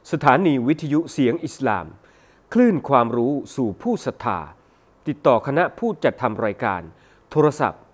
สถานีวิทยุเสียงอิสลามคลื่นความรู้สู่ผู้ศรัทธาติดต่อคณะผู้จัดทำรายการโทรศัพท์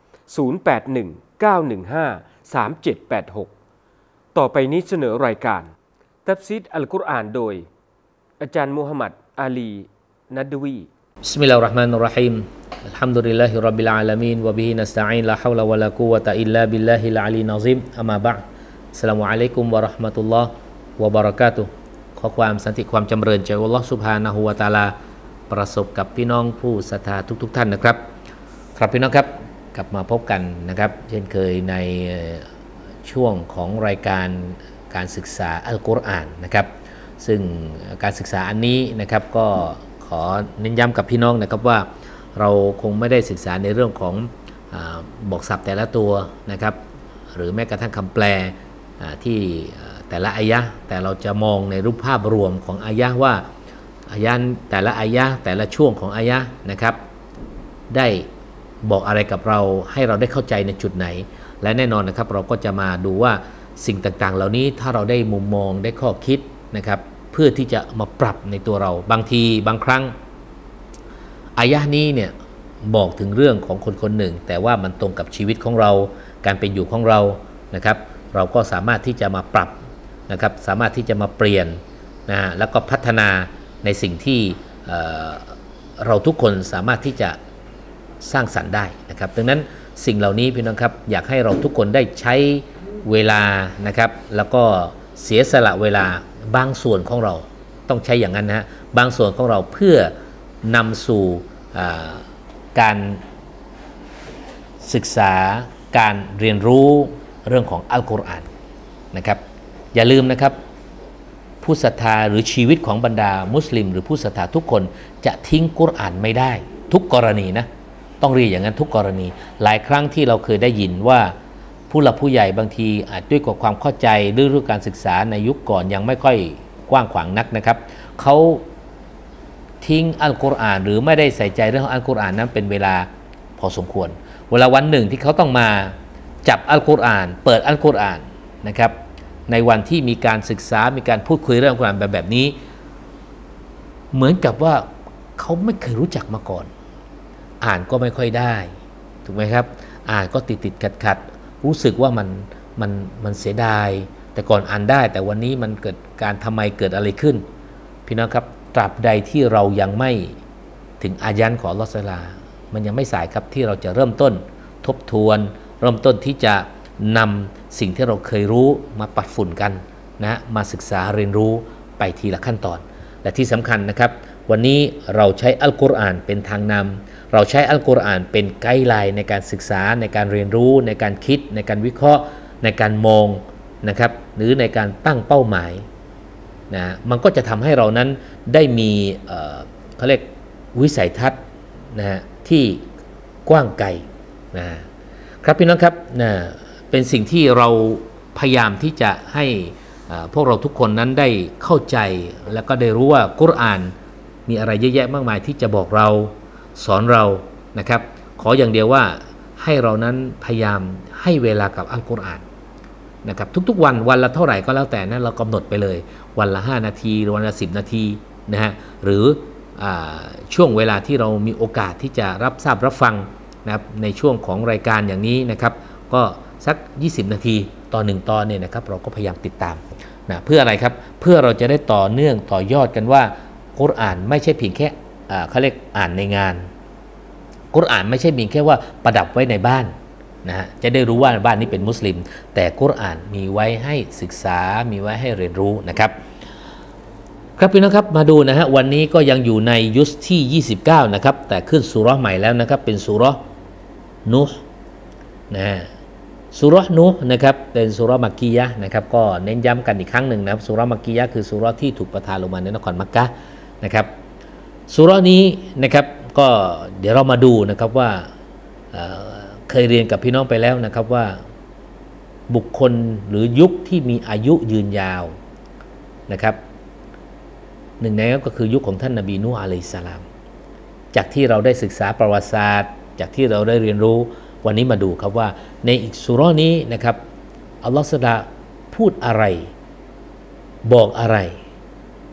0819153786ต่อไปนี้เสนอรายการตัฟซีรอัลกุรอานโดยอาจารย์มูฮัมหมัดอาลีนัดวีบิสมิลลาฮิรเราะห์มานิรเราะฮีมอัลฮัมดุลิลลาฮิร็อบบิลอาลามีนวะบิฮินัสตะอีนลาฮาวละวะลากุวะตะอิลลาบิลลาฮิลอะลีอะซีมอะมาบะอ์อัสสลามุอะลัยกุมวะเราะห์มะตุลลอฮ์วะบะเราะกาตุฮ์ขอความสันติความจำเริญจากอัลเลาะห์ซุบฮานะฮูวะตะอาลาประสบกับพี่น้องผู้ศรัทธาทุกท่านนะครับครับพี่น้องครับกลับมาพบกันนะครับเช่นเคยในช่วงของรายการการศึกษาอัลกุรอานนะครับซึ่งการศึกษาอันนี้นะครับก็ขอเน้นย้ำกับพี่น้องนะครับว่าเราคงไม่ได้ศึกษาในเรื่องของบอกศัพท์แต่ละตัวนะครับหรือแม้กระทั่งคำแปลที่แต่ละอายะห์แต่เราจะมองในรูปภาพรวมของอายะห์ว่าอายะห์แต่ละอายะห์แต่ละช่วงของอายะห์นะครับได้บอกอะไรกับเราให้เราได้เข้าใจในจุดไหนและแน่นอนนะครับเราก็จะมาดูว่าสิ่งต่างๆเหล่านี้ถ้าเราได้มุมมองได้ข้อคิดนะครับเพื่อที่จะมาปรับในตัวเราบางทีบางครั้งอายะห์นี้เนี่ยบอกถึงเรื่องของคนคนหนึ่งแต่ว่ามันตรงกับชีวิตของเราการเป็นอยู่ของเรานะครับเราก็สามารถที่จะมาปรับนะครับสามารถที่จะมาเปลี่ยนนะแล้วก็พัฒนาในสิ่งที่เราทุกคนสามารถที่จะสร้างสรรค์ได้นะครับดังนั้นสิ่งเหล่านี้พี่น้องครับอยากให้เราทุกคนได้ใช้เวลานะครับแล้วก็เสียสละเวลาบางส่วนของเราต้องใช้อย่างนั้นนะบางส่วนของเราเพื่อนำสู่การศึกษาการเรียนรู้เรื่องของอัลกุรอานนะครับอย่าลืมนะครับผู้ศรัทธาหรือชีวิตของบรรดามุสลิมหรือผู้ศรัทธาทุกคนจะทิ้งกุรอานไม่ได้ทุกกรณีนะต้องเรียกอย่างนั้นทุกกรณีหลายครั้งที่เราเคยได้ยินว่าผู้หลักผู้ใหญ่บางทีอาจด้วยกับความเข้าใจหรือการศึกษาในยุคก่อนยังไม่ค่อยกว้างขวางนักนะครับเขาทิ้งอัลกุรอานหรือไม่ได้ใส่ใจเรื่องของอัลกุรอานนั้นเป็นเวลาพอสมควรเวลาวันหนึ่งที่เขาต้องมาจับอัลกุรอานเปิดอัลกุรอานนะครับในวันที่มีการศึกษามีการพูดคุยเรื่องอัลกุรอานแบบนี้เหมือนกับว่าเขาไม่เคยรู้จักมาก่อนอ่านก็ไม่ค่อยได้ถูกไหมครับอ่านก็ติดขัดรู้สึกว่ามันเสียดายแต่ก่อนอ่านได้แต่วันนี้มันเกิดการทำไมเกิดอะไรขึ้นพี่น้องครับตราบใดที่เรายังไม่ถึงอายันของอัลเลาะห์ตะอาลามันยังไม่สายครับที่เราจะเริ่มต้นทบทวนเริ่มต้นที่จะนำสิ่งที่เราเคยรู้มาปัดฝุ่นกันนะมาศึกษาเรียนรู้ไปทีละขั้นตอนและที่สำคัญนะครับวันนี้เราใช้อัลกุรอานเป็นทางนำเราใช้อัลกุรอานเป็นไกด์ไลน์ในการศึกษาในการเรียนรู้ในการคิดในการวิเคราะห์ในการมองนะครับหรือในการตั้งเป้าหมายนะมันก็จะทำให้เรานั้นได้มีเขาเรียกวิสัยทัศน์นะที่กว้างไกลนะครับพี่น้องครับนะเป็นสิ่งที่เราพยายามที่จะให้พวกเราทุกคนนั้นได้เข้าใจแล้วก็ได้รู้ว่ากุรอานมีอะไรเยอะแยะมากมายที่จะบอกเราสอนเรานะครับขออย่างเดียวว่าให้เรานั้นพยายามให้เวลากับอัลกุรอานนะครับทุกๆวันละเท่าไหร่ก็แล้วแต่นั้นเรากำหนดไปเลยวันละ5นาทีหรือวันละ10นาทีนะฮะหรือช่วงเวลาที่เรามีโอกาสที่จะรับทราบรับฟังนะครับในช่วงของรายการอย่างนี้นะครับก็สัก20นาทีต่อ1ตอนเนี่ยนะครับเราก็พยายามติดตามนะเพื่ออะไรครับเพื่อเราจะได้ต่อเนื่องต่อยอดกันว่ากุรอานไม่ใช่เพียงแค่เขาเรียกอ่านในงานกุรอานไม่ใช่เพียงแค่ว่าประดับไว้ในบ้านนะฮะจะได้รู้ว่าบ้านนี้เป็นมุสลิมแต่กุรอานมีไว้ให้ศึกษามีไว้ให้เรียนรู้นะครับครับพี่น้องครับมาดูนะฮะวันนี้ก็ยังอยู่ในยุสที่29นะครับแต่ขึ้นซูเราะห์ใหม่แล้วนะครับเป็นซูเราะห์นูห์นะฮะซูเราะห์นูห์นะครับเป็นซูเราะห์มักกียะห์นะครับก็เน้นย้ำกันอีกครั้งหนึ่งนะครับซูเราะห์มักกียะห์คือซูเราะห์ที่ถูกประทานลงมาในนครมักกะฮ์นะครับซูเราะห์นี้นะครับก็เดี๋ยวเรามาดูนะครับว่าเคยเรียนกับพี่น้องไปแล้วนะครับว่าบุคคลหรือยุคที่มีอายุยืนยาวนะครับหนึ่งในนั้นก็คือยุคของท่านนบีนูห์อะลัยฮิสสลามจากที่เราได้ศึกษาประวัติศาสตร์จากที่เราได้เรียนรู้วันนี้มาดูครับว่าในอีกซูเราะห์นี้นะครับอัลลอฮฺตะอาลาพูดอะไรบอกอะไร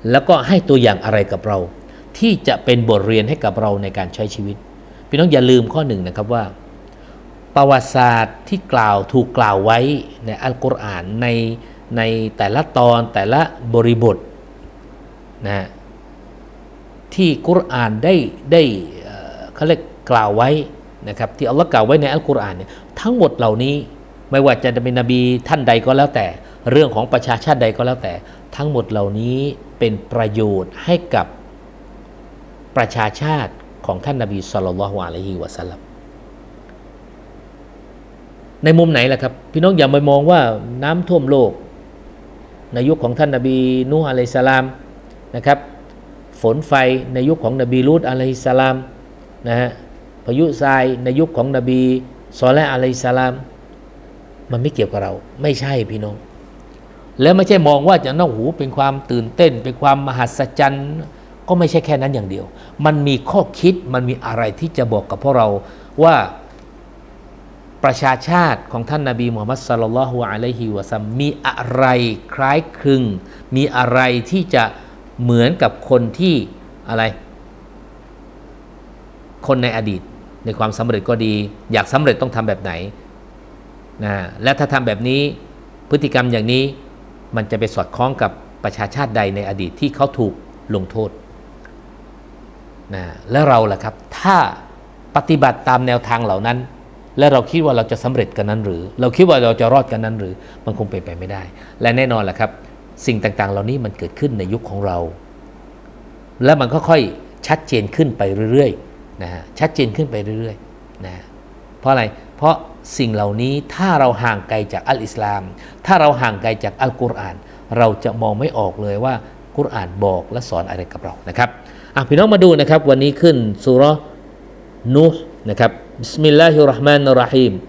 แล้วก็ให้ตัวอย่างอะไรกับเราที่จะเป็นบทเรียนให้กับเราในการใช้ชีวิตพี่น้องอย่าลืมข้อหนึ่งนะครับว่าประวัติศาสตร์ที่ถูกกล่าวไว้ในอัลกุรอานในแต่ละตอนแต่ละบริบทนะที่กุรอานได้เขาเรียกกล่าวไว้นะครับที่อัลลอฮ์กล่าวไว้ในอัลกุรอานเนี่ยทั้งหมดเหล่านี้ไม่ว่าจะเป็นนบีท่านใดก็แล้วแต่เรื่องของประชาชาติใดก็แล้วแต่ทั้งหมดเหล่านี้เป็นประโยชน์ให้กับประชาชาติของท่านนบีศ็อลลัลลอฮุอะลัยฮิวะซัลลัมในมุมไหนล่ะครับพี่น้องอย่าไปมองว่าน้ำท่วมโลกในยุคของท่านนบีนูฮ์อะลัยฮิสสลามนะครับฝนไฟในยุคของนบีลูตอะลัยฮิสสลามนะฮะพายุทรายในยุคของนบีซอเลห์อะลัยฮิสสลามมันไม่เกี่ยวกับเราไม่ใช่พี่น้องแล้วไม่ใช่มองว่าจะน้องหูเป็นความตื่นเต้นเป็นความมหัศจรรย์ก็ไม่ใช่แค่นั้นอย่างเดียวมันมีข้อคิดมันมีอะไรที่จะบอกกับพวกเราว่าประชาชาติของท่านนบีมุฮัมมัดศ็อลลัลลอฮุอะลัยฮิวะซัลลัมมีอะไรคล้ายคลึงมีอะไรที่จะเหมือนกับคนที่อะไรคนในอดีตในความสำเร็จก็ดีอยากสำเร็จต้องทำแบบไหนนะและถ้าทำแบบนี้พฤติกรรมอย่างนี้มันจะไปสอดคล้องกับประชาชาติใดในอดีตที่เขาถูกลงโทษนะและเราล่ะครับถ้าปฏิบัติตามแนวทางเหล่านั้นและเราคิดว่าเราจะสำเร็จกันนั้นหรือเราคิดว่าเราจะรอดกันนั้นหรือมันคงเป็นไปไม่ได้และแน่นอนแหละครับสิ่งต่างๆเหล่านี้มันเกิดขึ้นในยุคของเราและมันก็ค่อยชัดเจนขึ้นไปเรื่อยๆนะฮะชัดเจนขึ้นไปเรื่อยๆนะเพราะอะไรเพราะสิ่งเหล่านี้ถ้าเราห่างไกลจากอัลอิสลามถ้าเราห่างไกลจากอัลกุรอานเราจะมองไม่ออกเลยว่ากุรอานบอกและสอนอะไรกับเรานะครับพี่น้องมาดูนะครับวันนี้ขึ้นซูเราะห์นูห์นะครับบิสมิลลาฮิรเราะห์มานิรเราะฮีม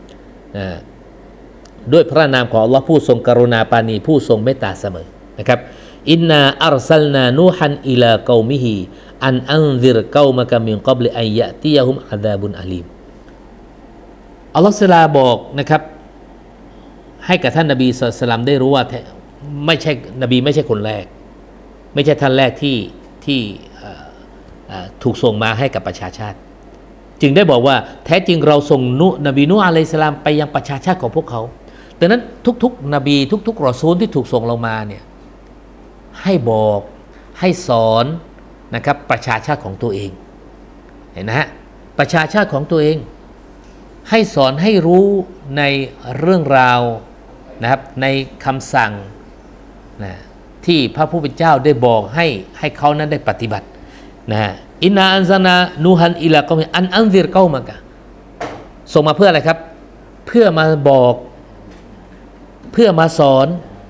ด้วยพระนามของอัลลอฮ์ผู้ทรงกรุณาปราณีผู้ทรงเมตตาเสมอนะครับอินนาอัรซัลนานูฮันอิลากอมิฮิอันอันซิรกอมะกะมินกับลิอัยยะติยะฮุมอะซาบุนอะลีมอัลลอฮ์ซะลาบอกนะครับให้กับท่านนบีศ็อลลัลลอฮุอะลัยฮิวะซัลลัมได้รู้ว่าไม่ใช่นบีไม่ใช่คนแรกไม่ใช่ท่านแรกที่ถูกส่งมาให้กับประชาชาติจึงได้บอกว่าแท้จริงเราส่งนบีนูฮ์อะลัยฮิสสลามไปยังประชาชาติของพวกเขาดังนั้นทุกๆนบีทุกๆรอซูลที่ถูกส่งลงมาเนี่ยให้บอกให้สอนนะครับประชาชาติของตัวเองเห็นนะฮะประชาชาติของตัวเองให้สอนให้รู้ในเรื่องราวนะครับในคำสั่งนะที่พระผู้เป็นเจ้าได้บอกให้เขานั้นได้ปฏิบัตินะฮะอินนาอันซานานูฮันอิลากอมิอันอันซิรกอมะกะส่งมาเพื่ออะไรครับเพื่อมาบอกเพื่อมาสอน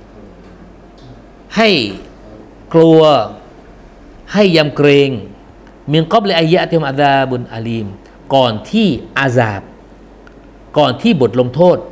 ให้กลัวให้ยำเกรงมินกับลิอัยยะติฮุมอะซาบุนอะลีมก่อนที่อาซาบก่อนที่บทลงโทษ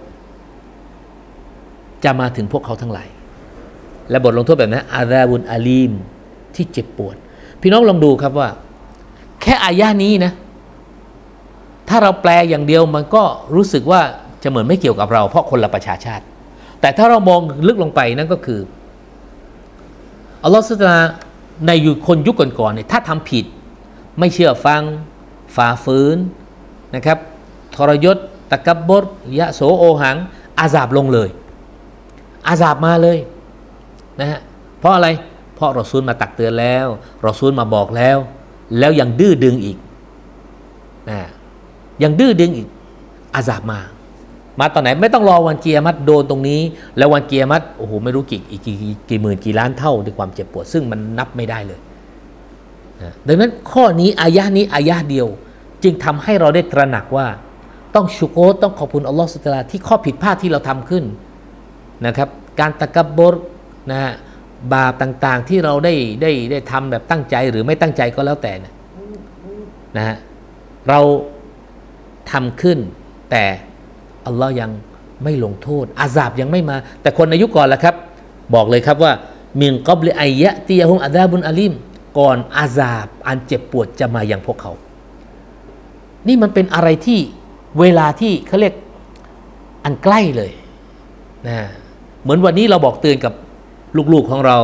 จะมาถึงพวกเขาทั้งหลายและบทลงโทษแบบนั้นอาซาบุนอะลีมที่เจ็บปวดพี่น้องลองดูครับว่าแค่อายะนี้นะถ้าเราแปลอย่างเดียวมันก็รู้สึกว่าจะเหมือนไม่เกี่ยวกับเราเพราะคนละประชาชาติแต่ถ้าเรามองลึกลงไปนั่นก็คืออัลลอฮฺซุบฮานะฮูวะตะอาลาในคนยุคก่อนๆเนี่ยถ้าทำผิดไม่เชื่อฟังฝ่าฝืนนะครับทรยศตะกับบรยะโสโอหังอาซาบลงเลยอาซาบมาเลยนะฮะเพราะอะไรเพราะรอซูลมาตักเตือนแล้วรอซูลมาบอกแล้วยังดื้อดึงอีกนะยังดื้อดึงอีกอาซาบมาตอนไหนไม่ต้องรอวันเกียรติโดนตรงนี้แล้ววันเกียรติโอ้โหไม่รู้กี่หมื่นกี่ล้านเท่าด้วยความเจ็บปวดซึ่งมันนับไม่ได้เลยนะดังนั้นข้อนี้อายะนี้อายะเดียวจึงทำให้เราได้ตระหนักว่าต้องชุกรต้องขอบคุณอัลลอฮฺซุบฮานะฮูวะตะอาลาที่ข้อผิดพลาดที่เราทำขึ้นนะครับการตะกับบรนะฮะบาปต่างๆที่เราได้ทำแบบตั้งใจหรือไม่ตั้งใจก็แล้วแต่นะฮะเราทำขึ้นแต่อัลลอฮ์ยังไม่ลงโทษอาซาบยังไม่มาแต่คนในยุคก่อนล่ะครับบอกเลยครับว่ามินกับลิอัยยะติยะฮุมอะซาบุนอะลีมก่อนอาซาบอันเจ็บปวดจะมาอย่างพวกเขานี่มันเป็นอะไรที่เวลาที่เขาเรียกอันใกล้เลยนะเหมือนวันนี้เราบอกเตือนกับลูกๆของเรา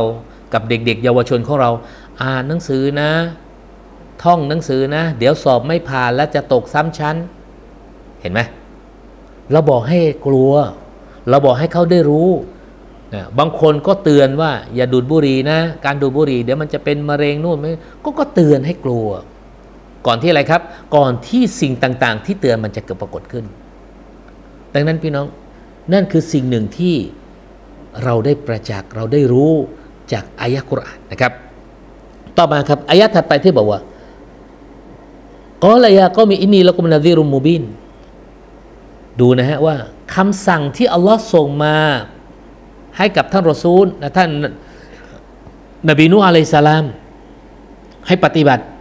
กับเด็กๆเยาวชนของเราอ่านหนังสือนะท่องหนังสือนะเดี๋ยวสอบไม่ผ่านแล้วจะตกซ้ำชั้นเห็นไหมเราบอกให้กลัวเราบอกให้เขาได้รู้นะบางคนก็เตือนว่าอย่าดูดบุหรี่นะการดูดบุหรี่เดี๋ยวมันจะเป็นมะเร็งนู่นไม่ก็เตือนให้กลัวก่อนที่อะไรครับก่อนที่สิ่งต่างๆที่เตือนมันจะเกิดปรากฏขึ้นดังนั้นพี่น้องนั่นคือสิ่งหนึ่งที่เราได้ประจักษ์เราได้รู้จากอายะห์กุรอานนะครับต่อมาครับอายะห์ถัดไปที่บอกว่ากอลายาก็มีอินนีละกุมนาซีรุมมูบินดูนะฮะว่าคำสั่งที่อัลลอฮ์ส่งมาให้กับท่านรอซูลนะท่านนบีนูฮ์อะลัยฮิสสลามให้ปฏิบัติ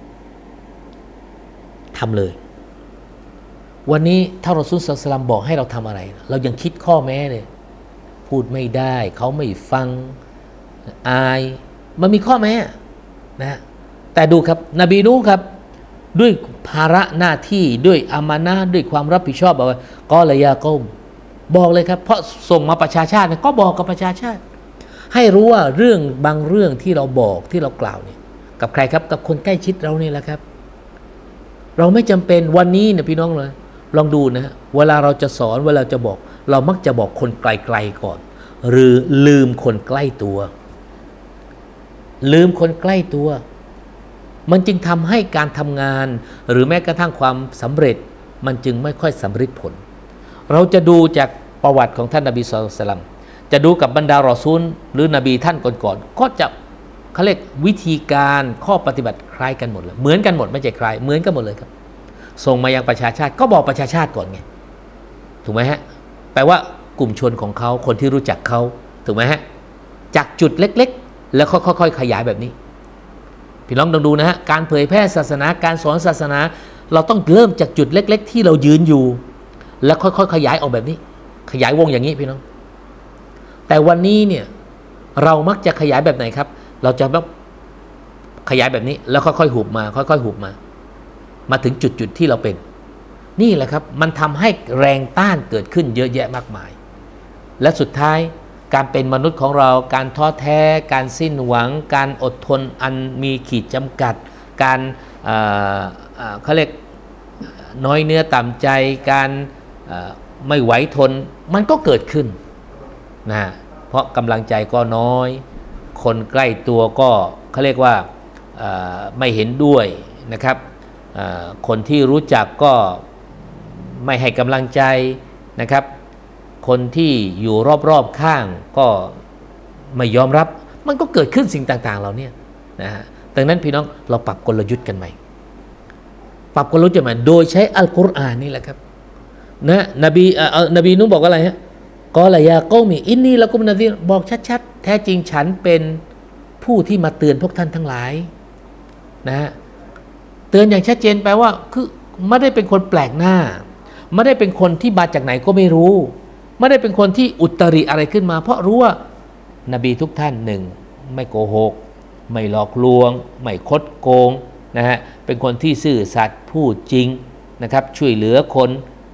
ทำเลยวันนี้ท่านรอซูลศ็อลลัลลอฮุอะลัยฮิวะซัลลัมบอกให้เราทำอะไรเรายังคิดข้อแม้เลยพูดไม่ได้เขาไม่ฟังอายมันมีข้อแม้นะแต่ดูครับนบีนูฮ์ครับด้วยภาระหน้าที่ด้วยอามานะห์ด้วยความรับผิดชอบบอกว่ากอลายากอมบอกเลยครับเพราะส่งมาประชาชาติก็บอกกับประชาชาติให้รู้ว่าเรื่องบางเรื่องที่เราบอกที่เรากล่าวเนี่ยกับใครครับกับคนใกล้ชิดเรานี่แหละครับเราไม่จำเป็นวันนี้เนี่ยพี่น้องเลยลองดูนะเวลาเราจะสอนเวลาจะบอกเรามักจะบอกคนไกลๆก่อนหรือลืมคนใกล้ตัวลืมคนใกล้ตัวมันจึงทำให้การทำงานหรือแม้กระทั่งความสำเร็จมันจึงไม่ค่อยสำเร็จผลเราจะดูจากประวัติของท่านนบีศ็อลลัลลอฮุอะลัยฮิวะซัลลัมจะดูกับบรรดารอซูลหรือนบีท่านก่อนๆก็จะเขาเรียกวิธีการข้อปฏิบัติคล้ายกันหมดเลยเหมือนกันหมดไม่ใช่คล้ายเหมือนกันหมดเลยครับส่งมายังประชาชาติก็บอกประชาชาติก่อนไงถูกไหมฮะแปลว่ากลุ่มชนของเขาคนที่รู้จักเขาถูกไหมฮะจากจุดเล็กๆแล้วค่อยๆขยายแบบนี้พี่น้องต้องดูนะฮะการเผยแพร่ศาสนาการสอนศาสนาเราต้องเริ่มจากจุดเล็กๆที่เรายืนอยู่แล้วค่อยๆขยายออกแบบนี้ขยายวงอย่างนี้พี่น้องแต่วันนี้เนี่ยเรามักจะขยายแบบไหนครับเราจะแบบขยายแบบนี้แล้วค่อยๆหุบมาค่อยๆหุบมาถึงจุดที่เราเป็นนี่แหละครับมันทำให้แรงต้านเกิดขึ้นเยอะแยะมากมายและสุดท้ายการเป็นมนุษย์ของเราการท้อแท้การสิ้นหวังการอดทนอันมีขีดจำกัดการเขาเรียกน้อยเนื้อต่ำใจการไม่ไหวทนมันก็เกิดขึ้นนะเพราะกำลังใจก็น้อยคนใกล้ตัวก็เขาเรียกว่าไม่เห็นด้วยนะครับคนที่รู้จักก็ไม่ให้กำลังใจนะครับคนที่อยู่รอบๆข้างก็ไม่ยอมรับมันก็เกิดขึ้นสิ่งต่างๆเหล่านี้นะฮะดังนั้นพี่น้องเราปรับกลยุทธ์กันใหม่ปรับกลยุทธ์กันใหม่โดยใช้อัลกุรอานนี่แหละครับนะนบีนุบอกว่าอะไรฮะกอลายากอมีอินนีละกุมนาซีรบอกชัดๆแท้จริงฉันเป็นผู้ที่มาเตือนพวกท่านทั้งหลายนะฮะเตือนอย่างชัดเจนแปลว่าคือไม่ได้เป็นคนแปลกหน้าไม่ได้เป็นคนที่มาจากไหนก็ไม่รู้ไม่ได้เป็นคนที่อุตริอะไรขึ้นมาเพราะรู้ว่านบีทุกท่านหนึ่งไม่โกหกไม่หลอกลวงไม่คดโกงนะฮะเป็นคนที่ซื่อสัตย์พูดจริงนะครับช่วยเหลือคน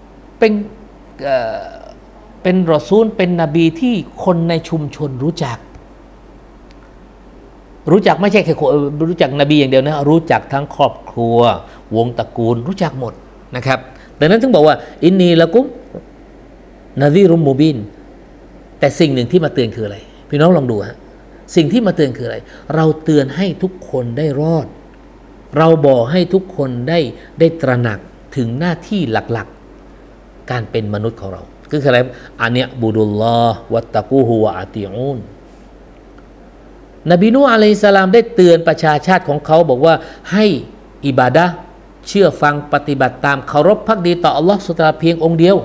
เป็นรอซูลเป็นนบีที่คนในชุมชนรู้จักไม่ใช่แค่รู้จักนบีอย่างเดียวนะรู้จักทั้งครอบครัววงตระกูลรู้จักหมดนะครับดังนั้นถึงบอกว่าอินนีละกุมนาซีรุมมูบินแต่สิ่งหนึ่งที่มาเตือนคืออะไรพี่น้องลองดูฮะสิ่งที่มาเตือนคืออะไรเราเตือนให้ทุกคนได้รอดเราบอกให้ทุกคนได้ตระหนักถึงหน้าที่หลักๆการเป็นมนุษย์ของเราคืออะไรอันเนี้ยบุดุลลอฮ์วัตตะกูฮุวะอาติอูนนบีนูฮ์อะลัยฮิสสลามได้เตือนประชาชาติของเขาบอกว่าให้อิบาดะห์เชื่อฟังปฏิบัติตามเคารพภักดีต่ออัลลอฮ์ซุบฮานะฮูวะตะอาลาเพียงองค์เดียว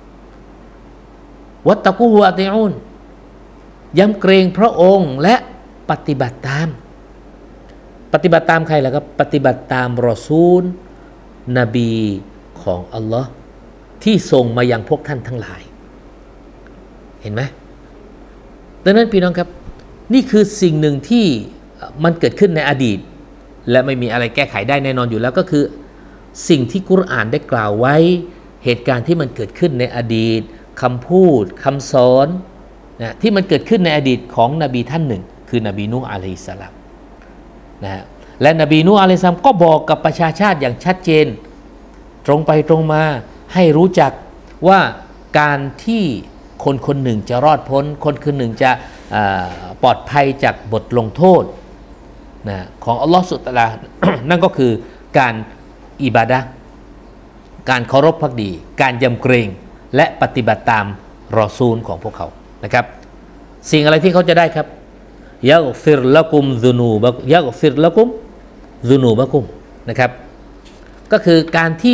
วัตตะกูฮุวะอาติอูนยำเกรงพระองค์และปฏิบัติตามใครล่ะครับปฏิบัติตามรอซูลนบีของอัลลอฮ์ที่ส่งมายังพวกท่านทั้งหลายเห็นไหมดังนั้นพี่น้องครับนี่คือสิ่งหนึ่งที่มันเกิดขึ้นในอดีตและไม่มีอะไรแก้ไขได้แน่นอนอยู่แล้วก็คือสิ่งที่กุรอานได้กล่าวไว้เหตุการณ์ที่มันเกิดขึ้นในอดีตคำพูดคำสอนนะที่มันเกิดขึ้นในอดีตของนบีท่านหนึ่งคือนบีนูฮ์อะลัยฮิสสลามนะฮะและนบีนูฮ์อะลัยฮิสสลามก็บอกกับประชาชาติอย่างชัดเจนตรงไปตรงมาให้รู้จักว่าการที่คนคนหนึ่งจะรอดพ้นคนคนหนึ่งจะปลอดภัยจากบทลงโทษนะของอัลลอฮฺสุตตะลา นั่นก็คือการอิบาดะห์การเคารพภักดีการยำเกรงและปฏิบัติตามรอซูลของพวกเขานะครับสิ่งอะไรที่เขาจะได้ครับยะกฟิรละกุมซุนูบะยะกฟิรละกุมซุนูบะกุมนะครับก็คือการที่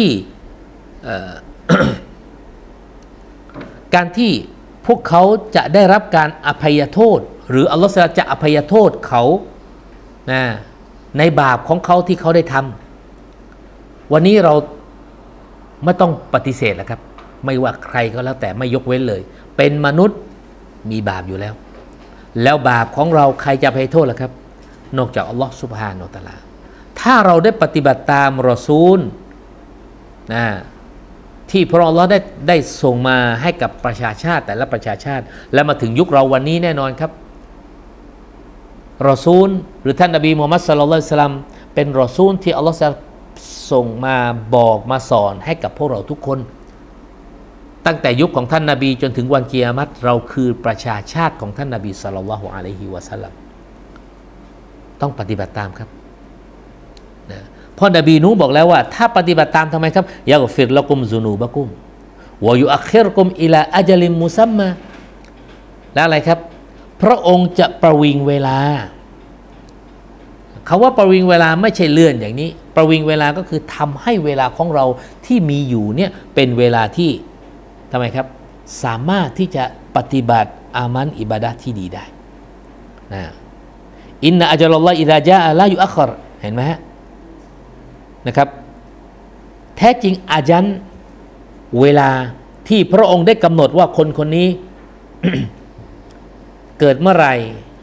การที่พวกเขาจะได้รับการอภัยโทษหรืออัลลอฮฺจะอภัยโทษเขานะในบาปของเขาที่เขาได้ทำวันนี้เราไม่ต้องปฏิเสธแล้วครับไม่ว่าใครก็แล้วแต่ไม่ยกเว้นเลยเป็นมนุษย์มีบาปอยู่แล้วแล้วบาปของเราใครจะอภัยโทษล่ะครับนอกจากอัลลอฮฺซุบฮานะฮูวะตะอาลาถ้าเราได้ปฏิบัติตามรอซูลนะที่พระองค์ได้ส่งมาให้กับประชาชาติแต่ละประชาชาติและมาถึงยุคเราวันนี้แน่นอนครับรอซูลหรือท่านนบีมุฮัมมัดศ็อลลัลลอฮุอะลัยฮิวะซัลลัมเป็นรอซูลที่อัลลอฮฺส่งมาบอกมาสอนให้กับพวกเราทุกคนตั้งแต่ยุคของท่านนบีจนถึงวันกิยามะฮ์เราคือประชาชาติของท่านนบีศ็อลลัลลอฮุอะลัยฮิวะซัลลัมต้องปฏิบัติตามครับนะเพราะนบีนูบอกแล้วว่าถ้าปฏิบัติตามทำไมครับยะกฟิรละกุมซุนูบะกุมวะยุอัคคิรกุมอิลาอัจลิมมุซัมมาและอะไรครับพระองค์จะประวิงเวลาคำว่าประวิงเวลาไม่ใช่เลื่อนอย่างนี้ประวิงเวลาก็คือทำให้เวลาของเราที่มีอยู่เนี่ยเป็นเวลาที่ทำไมครับสามารถที่จะปฏิบัติอามันอิบาดะห์ที่ดีได้นะอินนะอัจลัลลอฮอิซาจาอะลายุอัครเห็นไหมฮะนะครับแท้จริงอาญันเวลาที่พระองค์ได้กำหนดว่าคนคนนี้ เกิดเมื่อไหร่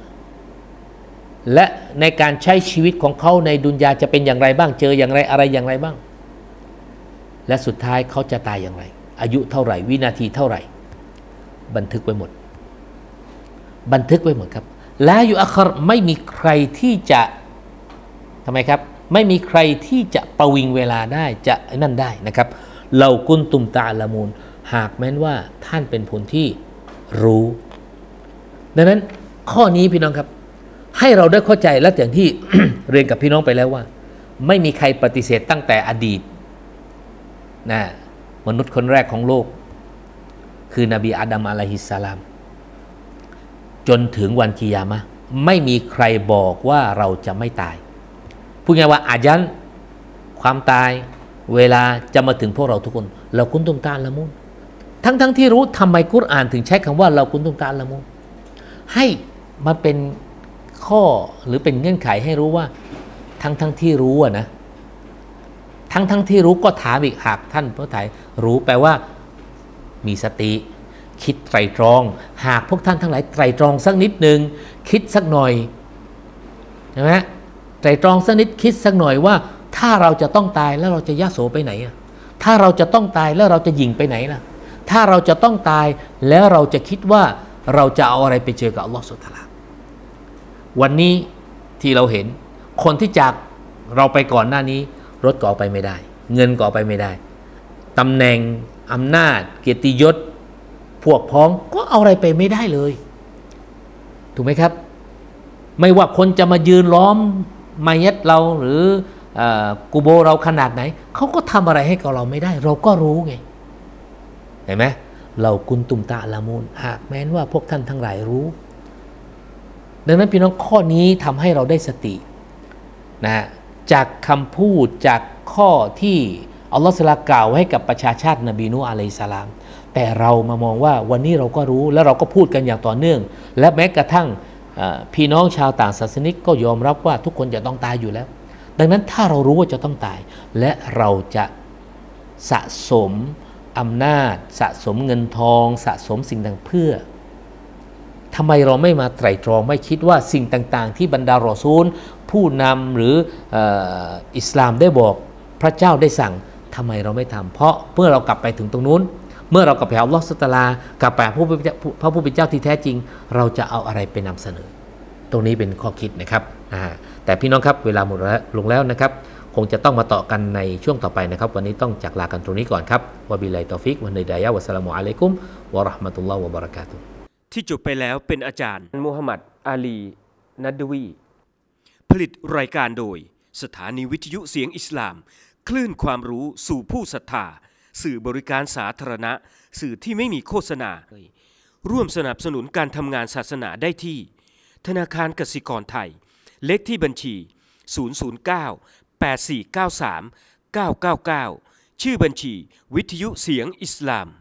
และในการใช้ชีวิตของเขาในดุนยาจะเป็นอย่างไรบ้างเจออย่างไรอะไรอย่างไรบ้างและสุดท้ายเขาจะตายอย่างไรอายุเท่าไหร่วินาทีเท่าไหร่บันทึกไว้หมดบันทึกไว้หมดครับลายุอัครไม่มีใครที่จะทำไมครับไม่มีใครที่จะประวิงเวลาได้จะนั่นได้นะครับเรากุนตุมตาละมูลหากแม้นว่าท่านเป็นคนที่รู้ดังนั้นข้อนี้พี่น้องครับให้เราได้เข้าใจและอย่างที่ เรียนกับพี่น้องไปแล้วว่าไม่มีใครปฏิเสธตั้งแต่อดีตนะมนุษย์คนแรกของโลกคือนบีอาดัมอะลัยฮิสสลามจนถึงวันกิยามะห์ไม่มีใครบอกว่าเราจะไม่ตายพูดง่ายว่าอาญันความตายเวลาจะมาถึงพวกเราทุกคนเรากุนตุมตาละมุนทั้งที่รู้ทำไมกุรอานถึงใช้คำว่าเรากุนตุมตาละมุนให้มันเป็นข้อหรือเป็นเงื่อนไขให้รู้ว่าทั้งที่รู้นะทั้งที่รู้ก็ถามอีกหากท่านผู้ไทยรู้แปลว่ามีสติคิดไตรตรองหากพวกท่านทั้งหลายไตรตรองสักนิดนึงคิดสักหน่อยใช่ไหมไตรตรองสักนิดคิดสักหน่อยว่าถ้าเราจะต้องตายแล้วเราจะยะโสไปไหนอ่ะถ้าเราจะต้องตายแล้วเราจะหยิ่งไปไหนล่ะถ้าเราจะต้องตายแล้วเราจะคิดว่าเราจะเอาอะไรไปเจอกับอัลลอฮฺซุบฮานะฮูวะตะอาลาวันนี้ที่เราเห็นคนที่จากเราไปก่อนหน้านี้รถก็เอาไปไม่ได้เงินก็เอาไปไม่ได้ตำแหน่งอำนาจเกียรติยศพวกพ้องก็เอาอะไรไปไม่ได้เลยถูกไหมครับไม่ว่าคนจะมายืนล้อมมัยยิตเราหรือกุโบเราขนาดไหนเขาก็ทำอะไรให้กับเราไม่ได้เราก็รู้ไงเห็นไหมเรากุนตุมตะละมูลหากแม้นว่าพวกท่านทั้งหลายรู้ดังนั้นพี่น้องข้อนี้ทำให้เราได้สตินะจากคำพูดจากข้อที่อัลลอฮฺสลากล่าวให้กับประชาชาตินบีนูฮ์อะลัยฮิสสลามแต่เรามามองว่าวันนี้เราก็รู้และเราก็พูดกันอย่างต่อเนื่องและแม้กระทั่งพี่น้องชาวต่างศาสนิกก็ยอมรับว่าทุกคนจะต้องตายอยู่แล้วดังนั้นถ้าเรารู้ว่าจะต้องตายและเราจะสะสมอำนาจสะสมเงินทองสะสมสิ่งต่างเพื่อทำไมเราไม่มาไตร่ตรองไม่คิดว่าสิ่งต่างๆที่บรรดารอซูลผู้นำหรืออิสลามได้บอกพระเจ้าได้สั่งทำไมเราไม่ทำเพราะเมื่อเรากลับไปถึงตรงนู้นเมื่อเรากลับไปหาอัลลอฮฺซุบฮานะฮูวะตะอาลากลับไปหาพระผู้เป็นเจ้าที่แท้จริงเราจะเอาอะไรไปนำเสนอตรงนี้เป็นข้อคิดนะครับแต่พี่น้องครับเวลาหมดลงแล้วนะครับคงจะต้องมาต่อกันในช่วงต่อไปนะครับวันนี้ต้องจากลากันตรงนี้ก่อนครับวะบิลลาฮิตอฟิกวะฮิดายะฮ์วะสสลามุอะลัยกุมวะเราะห์มะตุลลอฮ์วะบะเราะกาตุฮ์ที่จบไปแล้วเป็นอาจารย์มูฮัมหมัดอาลีนัดวีผลิตรายการโดยสถานีวิทยุเสียงอิสลามคลื่นความรู้สู่ผู้ศรัทธาสื่อบริการสาธารณะสื่อที่ไม่มีโฆษณาร่วมสนับสนุนการทำงานศาสนาได้ที่ธนาคารกสิกรไทยเลขที่บัญชี009 8493 999ชื่อบัญชีวิทยุเสียงอิสลาม